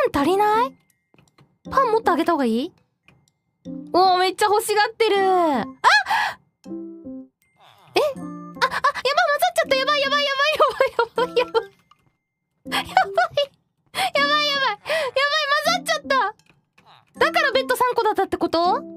足りない？パンもっとあげた方がいい？おー、めっちゃ欲しがってる。あ！え？あ、やばい、混ざっちゃった。やばい。やばい。混ざっちゃった。だからベッド3個だったってこと？わあ！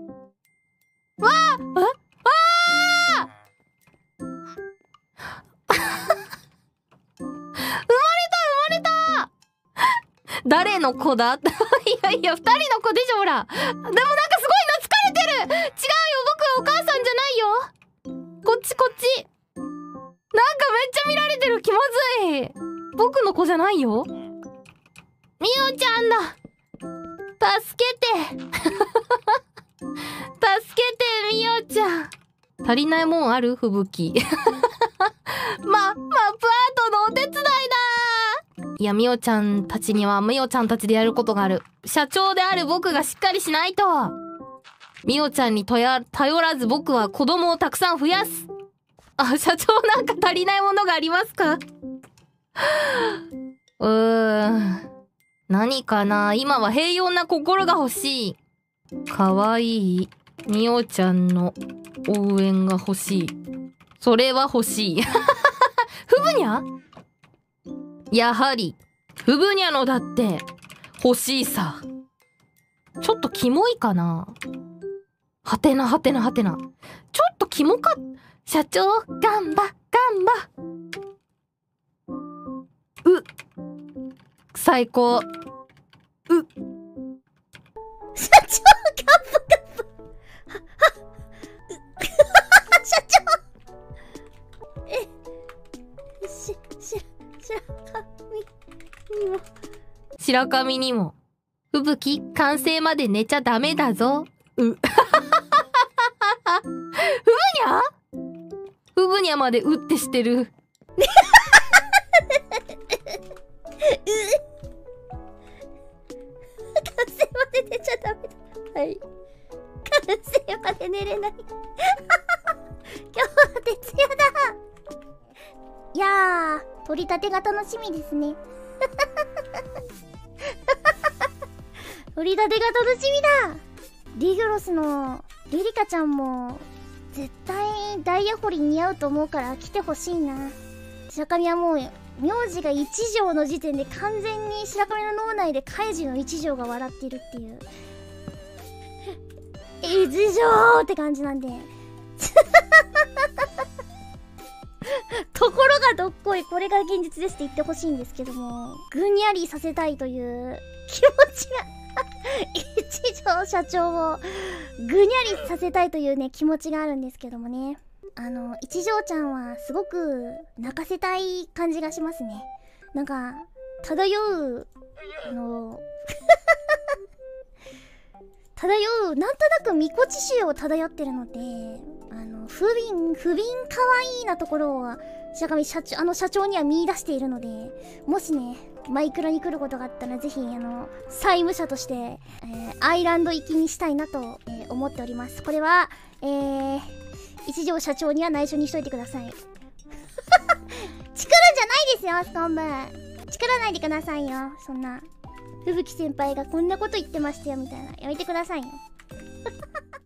生まれた誰の子だ？いやいや、2人の子でしょ、ほら。でもなんかすごい懐かれてる。違うよ、僕はお母さんじゃないよ。こっち。なんかめっちゃ見られてる。気まずい。僕の子じゃないよ。みおちゃんだ。助けて。みおちゃん。足りないもんある？吹雪。マップアートのお手伝いだ。いや、みおちゃんたちにはみおちゃんたちでやることがある。社長である僕がしっかりしないと。みおちゃんに頼らず僕は子供をたくさん増やす。あ、社長なんか足りないものがありますか？何かな。今は平穏な心が欲しい。かわいいみおちゃんの応援が欲しい。それは欲しい。ふぶにゃ？やはりふぶにゃのだって欲しいさ。ちょっとキモいかな。はてな。ちょっとキモか。社長ガンバ。最高。 社長ガンバ。社長。 白髪にも。ふぶき、完成まで寝ちゃダメだぞ。ふぶにゃまでうってしてる。 完成まで寝ちゃダメだ。はい。完成まで寝れない。今日は徹夜だ。いやー、取り立てが楽しみですね。取り立てが楽しみだ。リグロスのリリカちゃんも絶対ダイヤ掘り似合うと思うから来てほしいな。白神はもう名字が一条の時点で完全に白神の脳内でカイジの一条が笑ってるっていう一条って感じなんでところがどっこい、これが現実ですって言ってほしいんですけども、ぐにゃりさせたいという気持ちが一条社長をぐにゃりさせたいというね気持ちがあるんですけどもね、一条ちゃんはすごく泣かせたい感じがしますね。なんか漂うなんとなくみこち臭を漂ってるので、不憫可愛いなところを社長には見出しているので、もしねマイクラに来ることがあったらぜひ債務者として、アイランド行きにしたいなと、思っております。これは一条社長には内緒にしといてください。チクるんじゃないですよ、ストーンブ。チクらないでくださいよ。そんな吹雪先輩がこんなこと言ってましたよみたいなやめてくださいよ。